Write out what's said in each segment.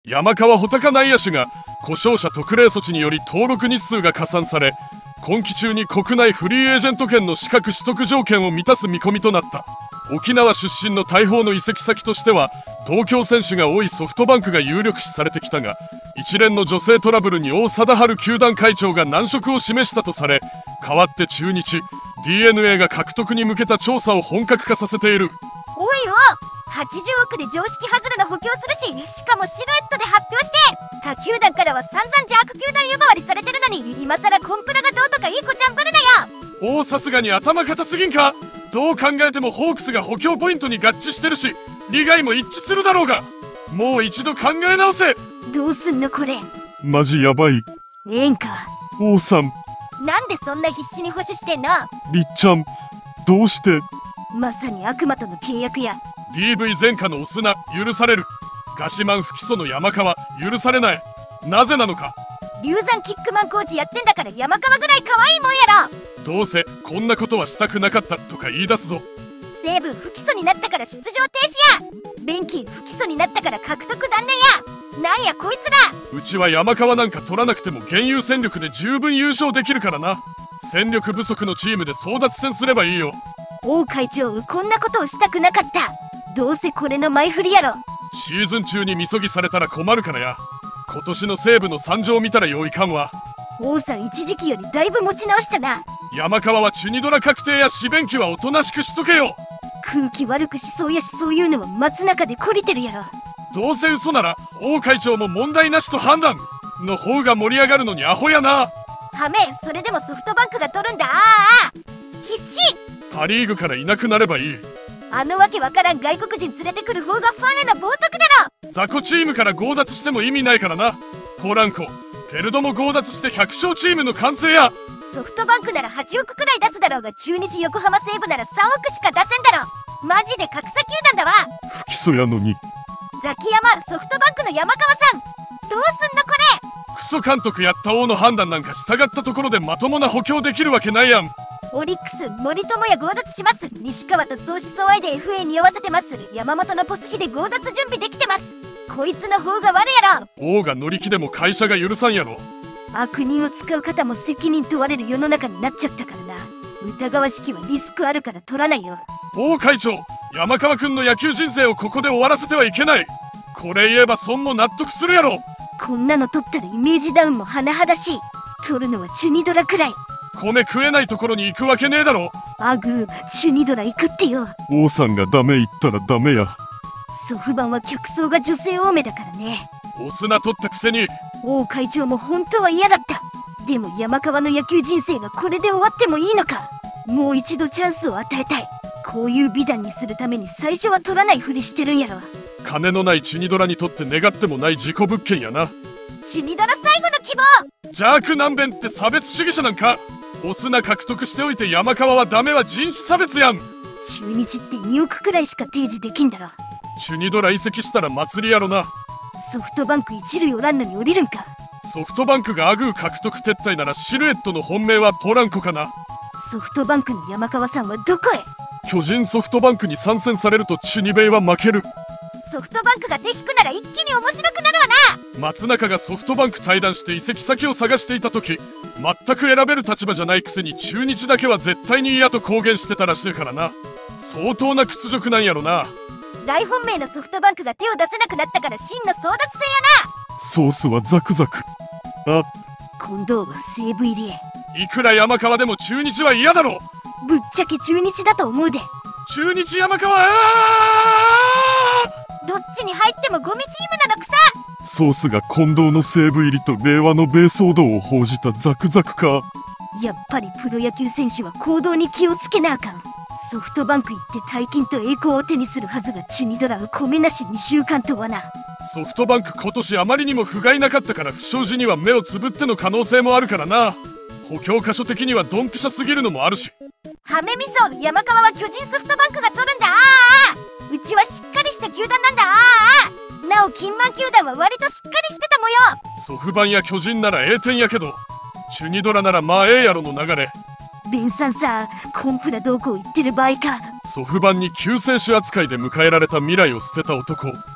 山川穂高内野手が故障者特例措置により登録日数が加算され、今季中に国内フリーエージェント権の資格取得条件を満たす見込みとなった。沖縄出身の大砲の移籍先としては同郷選手が多いソフトバンクが有力視されてきたが、一連の女性トラブルに王貞治球団会長が難色を示したとされ、代わって中日 DNA が獲得に向けた調査を本格化させている。 おいお、80億で常識外れの補強するし、しかもシルエットで発表して、他球団からは散々邪悪球団呼ばわりされてるのに、今さらコンプラがどうとかいい子ちゃんぶるなよ。 さすがに頭固すぎんか。どう考えてもホークスが補強ポイントに合致してるし、利害も一致するだろうが、もう一度考え直せ。 どうすんのこれ。 マジやばい。 ええんか。 王さん、 なんでそんな必死に保守してんの。 りっちゃん、どうして。 まさに悪魔との契約や。 DV 前科のオスナ許される、ガシマン不起訴の山川許されない。なぜなのか。 龍山キックマンコーチやってんだから山川ぐらい可愛いもんやろ。 どうせこんなことはしたくなかったとか言い出すぞ。 西武不起訴になったから出場停止や。ベンキー不起訴になったから獲得断念や。なんやこいつら。 うちは山川なんか取らなくても現有戦力で十分優勝できるからな。戦力不足のチームで争奪戦すればいいよ。 王会長、こんなことをしたくなかった。どうせこれの前振りやろ。 シーズン中にみそぎされたら困るからや。今年の西武の惨状を見たらよいかんわ。 王さん一時期よりだいぶ持ち直したな。 山川はチュニドラ確定や四弁慶はおとなしくしとけよ。 空気悪くしそうやし、そういうのは松中で懲りてるやろ。 どうせ嘘なら王会長も問題なしと判断の方が盛り上がるのにアホやな。 はめ、それでもソフトバンクが取るんだ。必死。 パリーグからいなくなればいい。 あのわけわからん外国人連れてくる方がファンへの冒涜だろ。 雑魚チームから強奪しても意味ないからな。ポランコ、ペルドも強奪して100勝チームの完成や。 ソフトバンクなら8億くらい出すだろうが、中日横浜西武なら3億しか出せんだろ。マジで格差球団だわ。 不起訴やのに。 ザキヤマ、ソフトバンクの山川さん、どうすんのこれ。 クソ監督やった王の判断なんか従ったところでまともな補強できるわけないやん。 オリックス森友哉強奪します。西川と相思相愛で FA に酔わせてます。山本のポス費で強奪準備できてます。こいつの方が悪いやろ。 王が乗り気でも会社が許さんやろ。 悪人を使う方も責任問われる世の中になっちゃったからな。疑わしきはリスクあるから取らないよ。 王会長、山川君の野球人生をここで終わらせてはいけない。これ言えば孫も納得するやろ。 こんなの取ったらイメージダウンも甚だしい。取るのはチュニドラくらい。 米食えないところに行くわけねえだろ。 アグー、チュニドラ行くってよ。 王さんがダメ言ったらダメや。 ソフバンは客層が女性多めだからね。 オスナ取ったくせに。 王会長も本当は嫌だった。でも山川の野球人生がこれで終わってもいいのか。もう一度チャンスを与えたい。こういう美談にするために最初は取らないふりしてるんやろ。 金のないチュニドラにとって願ってもない事故物件やな。 チュニドラ最後の希望。 邪悪難弁って差別主義者なんか。オスナ獲得しておいて山川はダメは人種差別やん。 中日って2億くらいしか提示できんだろ。 チュニドラ移籍したら祭りやろな。 ソフトバンク一塁おらんのに降りるんか。 ソフトバンクがアグー獲得撤退ならシルエットの本命はポランコかな。 ソフトバンクの山川さんはどこへ。 巨人ソフトバンクに参戦されるとチュニベイは負ける。 ソフトバンクが手引くなら一気に面白くなるわな。 松中がソフトバンク退団して移籍先を探していた時、全く選べる立場じゃないくせに中日だけは絶対に嫌と公言してたらしいからな。相当な屈辱なんやろな。 大本命のソフトバンクが手を出せなくなったから真の争奪戦やな。 ソースはザクザク。あ、 近藤は西武入りへ。 いくら山川でも中日は嫌だろ。 ぶっちゃけ中日だと思うで。 中日山川どっちに入ってもゴミチームなのくさ。 ソースが近藤の西武入りと令和の米騒動を報じたザクザクか。 やっぱりプロ野球選手は行動に気をつけなあかん。ソフトバンク行って大金と栄光を手にするはずがチュニドラは米なし2週間とはな。 ソフトバンク今年あまりにも不甲斐なかったから不祥事には目をつぶっての可能性もあるからな。補強箇所的にはドンピシャすぎるのもあるし。 ハメミソ、山川は巨人ソフトバンクが取るんだ。うちはしっかりした球団なんだ。なお金満球団は割としっかりしてた模様。 ソフバンや巨人なら栄転やけど、チュニドラならまあええやろの流れ。 ベンさんさ、コンプラどうこう言ってる場合か。 ソフバンに救世主扱いで迎えられた未来を捨てた男。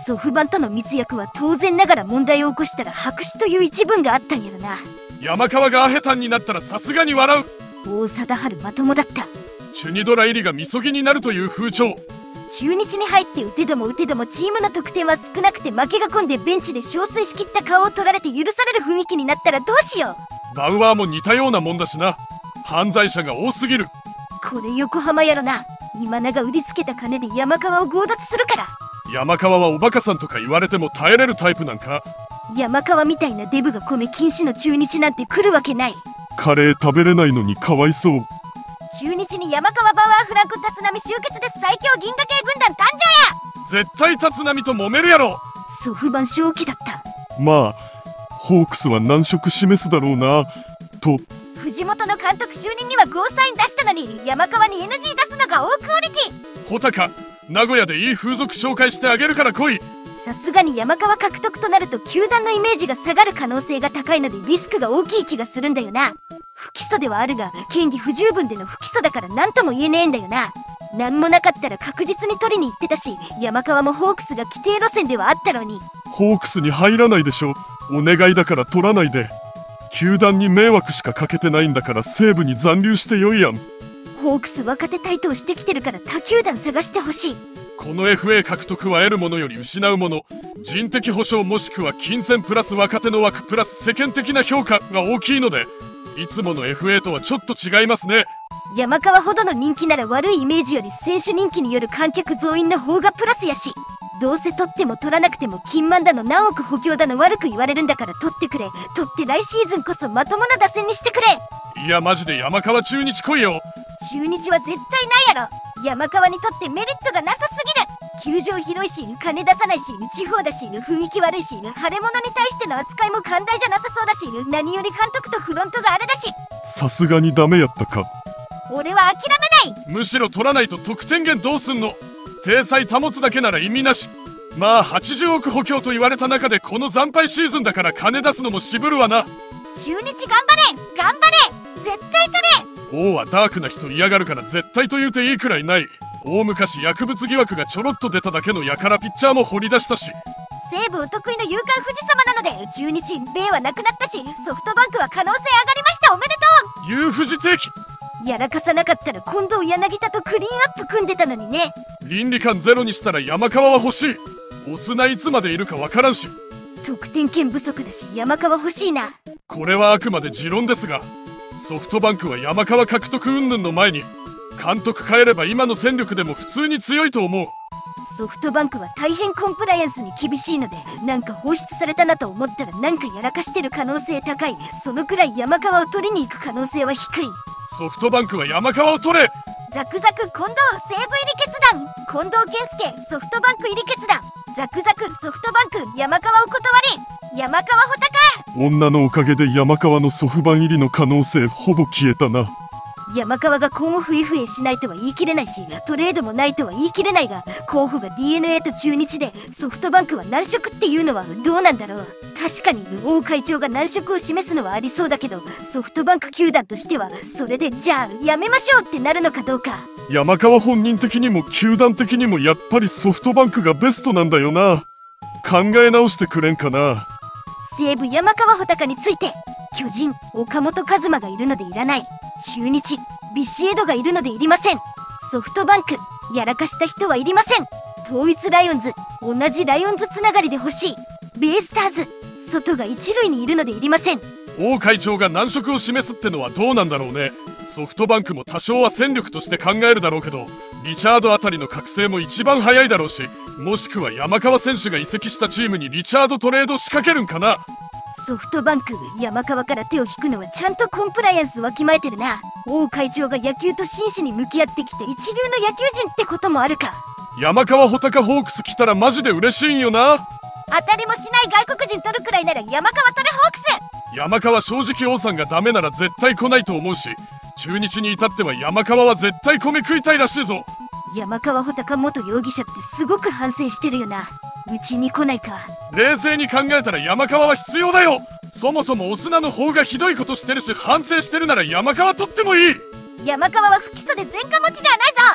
祖父版との密約は当然ながら問題を起こしたら白紙という一文があったんやろな。 山川がアヘタンになったらさすがに笑う。 大貞治まともだった。 チュニドラ入りがみそぎになるという風潮。 中日に入って打てどもチームの得点は少なくて負けが込んでベンチで憔悴しきった顔を取られて許される雰囲気になったらどうしよう。バウアーも似たようなもんだしな。犯罪者が多すぎる。 これ横浜やろな。今永売りつけた金で山川を強奪するから。 山川はおバカさんとか言われても耐えれるタイプなんか。 山川みたいなデブが米禁止の中日なんて来るわけない。 カレー食べれないのにかわいそう。 中日に山川バウアーフランク立浪集結です。最強銀河系軍団誕生や。絶対立浪と揉めるやろ。 祖父版正気だった。 まあホークスは難色示すだろうなと。 藤本の監督就任にはゴーサイン出したのに山川に NG 出すのが大クオリティ。 穂高、名古屋でいい風俗紹介してあげるから来い。 さすがに山川獲得となると球団のイメージが下がる可能性が高いのでリスクが大きい気がするんだよな。不起訴ではあるが嫌疑不十分での不起訴だから何とも言えねえんだよな。何もなかったら確実に取りに行ってたし、山川もホークスが規定路線ではあったのに。 ホークスに入らないでしょ。お願いだから取らないで。球団に迷惑しかかけてないんだから西武に残留してよいやん。 ホークス若手台頭してきてるから他球団探してほしい。 この FA 獲得は得るものより失うもの。人的保障もしくは金銭プラス若手の枠プラス世間的な評価が大きいので、いつもの FA とはちょっと違いますね。 山川ほどの人気なら悪いイメージより選手人気による観客増員の方がプラスやし、どうせ取っても取らなくても金満だの何億補強だの悪く言われるんだから取ってくれ。取って来シーズンこそまともな打線にしてくれ。 いやマジで山川中日来いよ。 中日は絶対ないやろ。山川にとってメリットがなさすぎる。球場広いし金出さないし地方だし雰囲気悪いし腫れ物に対しての扱いも寛大じゃなさそうだし、何より監督とフロントがあれだし。 さすがにダメやったか。 俺は諦めない。 むしろ取らないと得点源どうすんの。体裁保つだけなら意味なし。まあ80億補強と言われた中でこの惨敗シーズンだから金出すのも渋るわな。 中日頑張れ頑張れ絶対取れ。王はダークな人嫌がるから絶対と言うていいくらいない。大昔薬物疑惑がちょろっと出ただけのやからピッチャーも掘り出したし。 西武お得意の夕刊富士様なので中日米はなくなったし、ソフトバンクは可能性上がりました。おめでとう。 夕富士定期やらかさなかったら近藤柳田とクリーンアップ組んでたのにね。 倫理観ゼロにしたら山川は欲しい。オスナいつまでいるかわからんし。 得点圏不足だし山川欲しいな。 これはあくまで持論ですが、ソフトバンクは山川獲得云々の前に監督変えれば今の戦力でも普通に強いと思う。 ソフトバンクは大変コンプライアンスに厳しいので、なんか放出されたなと思ったらなんかやらかしてる可能性高い。そのくらい山川を取りに行く可能性は低い。 ソフトバンクは山川を取れ。 ザクザク近藤西武入り決断。近藤健介ソフトバンク入り決断。ザクザクソフトバンク山川お断り。山川穂高。 女のおかげで山川のソフバン入りの可能性ほぼ消えたな。 山川が今後不意不意しないとは言い切れないし、トレードもないとは言い切れないが、候補が DNA と中日でソフトバンクは難色っていうのはどうなんだろう。確かに王会長が難色を示すのはありそうだけど、ソフトバンク球団としてはそれでじゃあやめましょうってなるのかどうか。 山川本人的にも球団的にもやっぱりソフトバンクがベストなんだよな。考え直してくれんかな。 西武山川穂高について、巨人岡本和真がいるのでいらない。中日ビシエドがいるのでいりません。ソフトバンクやらかした人はいりません。統一ライオンズ同じライオンズつながりで欲しい。ベイスターズ外が一塁にいるのでいりません。 王会長が難色を示すってのはどうなんだろうね。ソフトバンクも多少は戦力として考えるだろうけど、リチャードあたりの覚醒も一番早いだろうし、もしくは山川選手が移籍したチームにリチャードトレード仕掛けるんかな。 ソフトバンク山川から手を引くのはちゃんとコンプライアンスわきまえてるな。王会長が野球と真摯に向き合ってきて一流の野球人ってこともあるか。 山川穂高ホークス来たらマジで嬉しいんよな。 当たりもしない外国人取るくらいなら山川取れホークス。 山川正直王さんがダメなら絶対来ないと思うし、中日に至っては山川は絶対米食いたいらしいぞ。 山川穂高元容疑者ってすごく反省してるよな。うちに来ないか。 冷静に考えたら山川は必要だよ。そもそもオスナの方がひどいことしてるし、反省してるなら山川取ってもいい。 山川は不起訴で前科持ちじゃないぞ。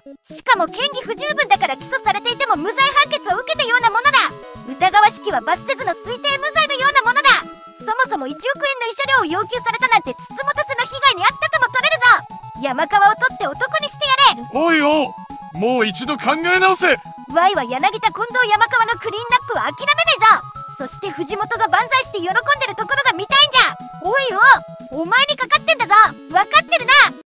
しかも嫌疑不十分だから起訴されていても無罪判決を受けたようなものだ。疑わしきは罰せずの推定無罪のようなものだ。そもそも1億円の慰謝料を要求されたなんてつつもたせの被害にあったとも取れるぞ。山川を取って男にしてやれ。 おいおう、もう一度考え直せ。 Y は柳田近藤山川のクリーンナップは諦めないぞ。そして藤本が万歳して喜んでるところが見たいんじゃ。おいお前にかかってんだぞ。分かってるな。